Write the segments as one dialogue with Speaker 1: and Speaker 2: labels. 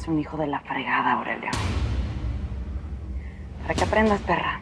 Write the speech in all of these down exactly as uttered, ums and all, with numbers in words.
Speaker 1: eres un hijo de la fregada, Aurelio. Para que aprendas, perra.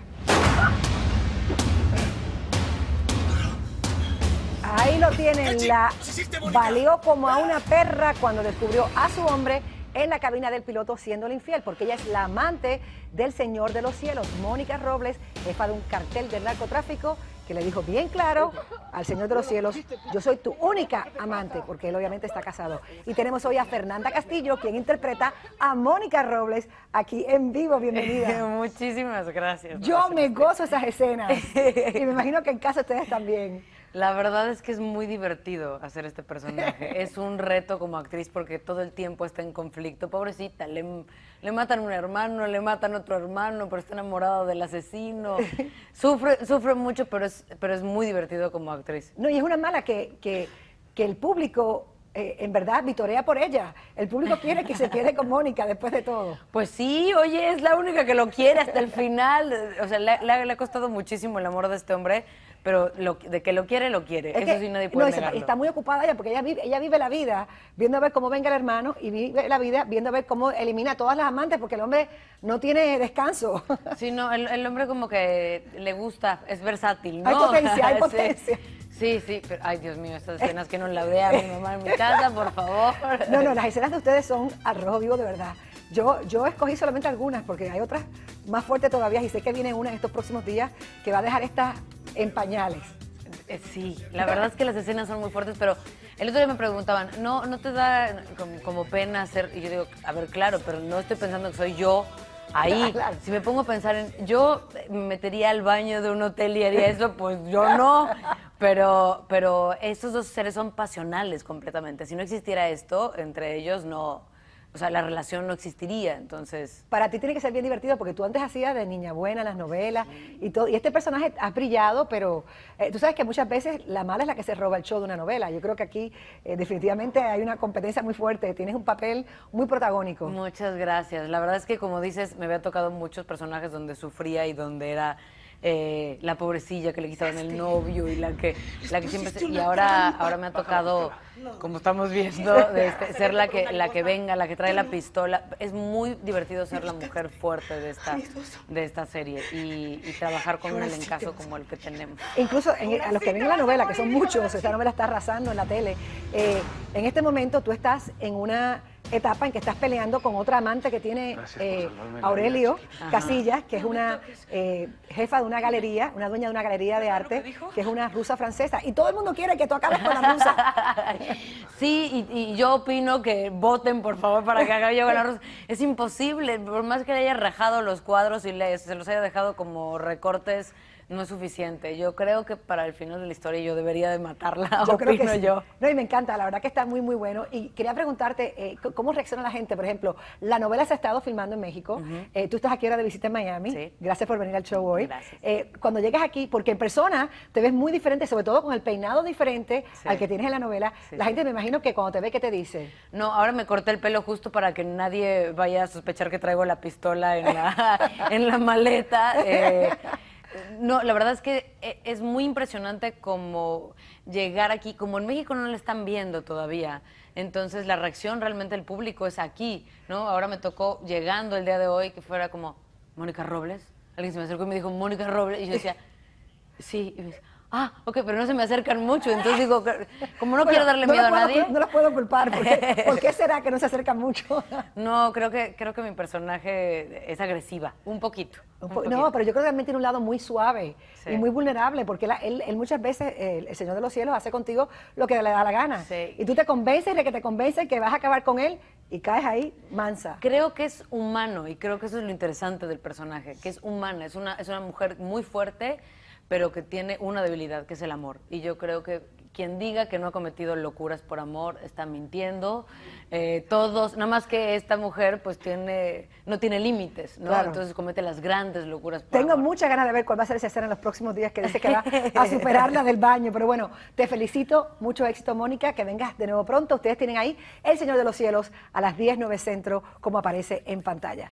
Speaker 2: Ahí lo tienen, la valió como a una perra cuando descubrió a su hombre en la cabina del piloto siéndole infiel, porque ella es la amante del Señor de los Cielos, Mónica Robles, jefa de un cartel del narcotráfico, que le dijo bien claro al Señor de los Cielos: yo soy tu única amante, porque él obviamente está casado. Y tenemos hoy a Fernanda Castillo, quien interpreta a Mónica Robles aquí en vivo. Bienvenida.
Speaker 1: Muchísimas gracias.
Speaker 2: Yo me gozo esas escenas y me imagino que en casa ustedes también.
Speaker 1: La verdad es que es muy divertido hacer este personaje. Es un reto como actriz porque todo el tiempo está en conflicto. Pobrecita, le, le matan un hermano, le matan otro hermano, pero está enamorado del asesino. Sufre, sufre mucho, pero es, pero es muy divertido como actriz.
Speaker 2: No, y es una mala que, que, que el público... Eh, en verdad, vitorea por ella. El público quiere que se quede con Mónica después de todo.
Speaker 1: Pues sí, oye, es la única que lo quiere hasta el final. O sea, le, le, le ha costado muchísimo el amor de este hombre, pero lo, de que lo quiere, lo quiere.
Speaker 2: Es
Speaker 1: Eso
Speaker 2: que,
Speaker 1: sí nadie puede
Speaker 2: no,
Speaker 1: negarlo.
Speaker 2: Está muy ocupada ella, porque ella vive, ella vive la vida viendo a ver cómo venga el hermano y vive la vida viendo a ver cómo elimina a todas las amantes, porque el hombre no tiene descanso.
Speaker 1: Sí, no, el, el hombre como que le gusta, es versátil, ¿no?
Speaker 2: Hay potencia, hay
Speaker 1: Sí.
Speaker 2: potencia.
Speaker 1: Sí, sí, pero ay, Dios mío, estas escenas que no la vea mi mamá en mi casa, por favor.
Speaker 2: No, no, las escenas de ustedes son al rojo vivo de verdad. Yo, yo escogí solamente algunas porque hay otras más fuertes todavía y sé que viene una en estos próximos días que va a dejar estas en pañales.
Speaker 1: Eh, Sí, la verdad es que las escenas son muy fuertes, pero el otro día me preguntaban, ¿no, no te da como, como pena hacer? Y yo digo, a ver, claro, pero no estoy pensando que soy yo ahí.
Speaker 2: Claro.
Speaker 1: Si me pongo a pensar en, yo me metería al baño de un hotel y haría eso, pues yo no. Pero, pero estos dos seres son pasionales completamente. Si no existiera esto, entre ellos no, o sea, la relación no existiría, entonces...
Speaker 2: Para ti tiene que ser bien divertido porque tú antes hacías de niña buena las novelas y todo, y este personaje ha brillado, pero eh, tú sabes que muchas veces la mala es la que se roba el show de una novela. Yo creo que aquí eh, definitivamente hay una competencia muy fuerte, tienes un papel muy protagónico.
Speaker 1: Muchas gracias. La verdad es que, como dices, me había tocado muchos personajes donde sufría y donde era eh, la pobrecilla que le quitaban el novio y la que, la que siempre... Se, y ahora, ahora me ha tocado, como estamos viendo, de este, ser la que, la que venga, la que trae la pistola. Es muy divertido ser la mujer fuerte de esta, de esta serie y, y trabajar con un elencazo como el que tenemos.
Speaker 2: Incluso en, a los que ven la novela, que son muchos, esta novela está arrasando en la tele, eh, en este momento tú estás en una etapa en que estás peleando con otra amante que tiene eh, Aurelio Casillas, que es una eh, jefa de una galería, una dueña de una galería de arte, que es una rusa francesa, y todo el mundo quiere que tú acabes con la rusa.
Speaker 1: Sí, y, y yo opino que voten, por favor, para que acabe yo con la rusa. Es imposible, por más que le haya rajado los cuadros y le, se los haya dejado como recortes, no es suficiente. Yo creo que para el final de la historia yo debería de matarla,
Speaker 2: Yo
Speaker 1: opino
Speaker 2: creo que sí.
Speaker 1: yo.
Speaker 2: No, y me encanta, la verdad que está muy, muy bueno. Y quería preguntarte, eh, ¿cómo reacciona la gente? Por ejemplo, la novela se ha estado filmando en México. Uh-huh. eh, tú estás aquí ahora de visita en Miami.
Speaker 1: Sí.
Speaker 2: Gracias por venir al show hoy.
Speaker 1: Gracias.
Speaker 2: Eh, cuando llegas aquí, porque en persona te ves muy diferente, sobre todo con el peinado diferente sí. al que tienes en la novela, sí, la sí. gente me imagino que cuando te ve, ¿qué te dice?
Speaker 1: No, ahora me corté el pelo justo para que nadie vaya a sospechar que traigo la pistola en la, en la maleta. Eh, No, la verdad es que es muy impresionante como llegar aquí, como en México no la están viendo todavía, entonces la reacción realmente del público es aquí, ¿no? Ahora me tocó llegando el día de hoy que fuera como, ¿Mónica Robles? Alguien se me acercó y me dijo, ¿Mónica Robles? Y yo decía, sí, y me dice, ah, ok, pero no se me acercan mucho, entonces digo, como no bueno, quiero darle
Speaker 2: no
Speaker 1: miedo a
Speaker 2: puedo,
Speaker 1: nadie.
Speaker 2: No las puedo culpar, porque, ¿por qué será que no se acercan mucho?
Speaker 1: No, creo que, creo que mi personaje es agresiva, un poquito.
Speaker 2: Un po no, pero yo creo que también tiene un lado muy suave sí. y muy vulnerable, porque la, él, él muchas veces, eh, el Señor de los Cielos, hace contigo lo que le da la gana.
Speaker 1: Sí.
Speaker 2: Y tú te convences de que te convences que vas a acabar con él y caes ahí mansa.
Speaker 1: Creo que es humano y creo que eso es lo interesante del personaje, que es humana, es una, es una mujer muy fuerte, pero que tiene una debilidad, que es el amor. Y yo creo que quien diga que no ha cometido locuras por amor está mintiendo. Eh, todos, nada más que esta mujer pues tiene, no tiene límites, ¿no? Claro. Entonces comete las grandes locuras por
Speaker 2: Tengo
Speaker 1: amor.
Speaker 2: muchas ganas de ver cuál va a ser esa escena en los próximos días, que dice que va a superar la del baño. Pero bueno, te felicito, mucho éxito, Mónica, que vengas de nuevo pronto. Ustedes tienen ahí El Señor de los Cielos a las diez, nueve centro, como aparece en pantalla.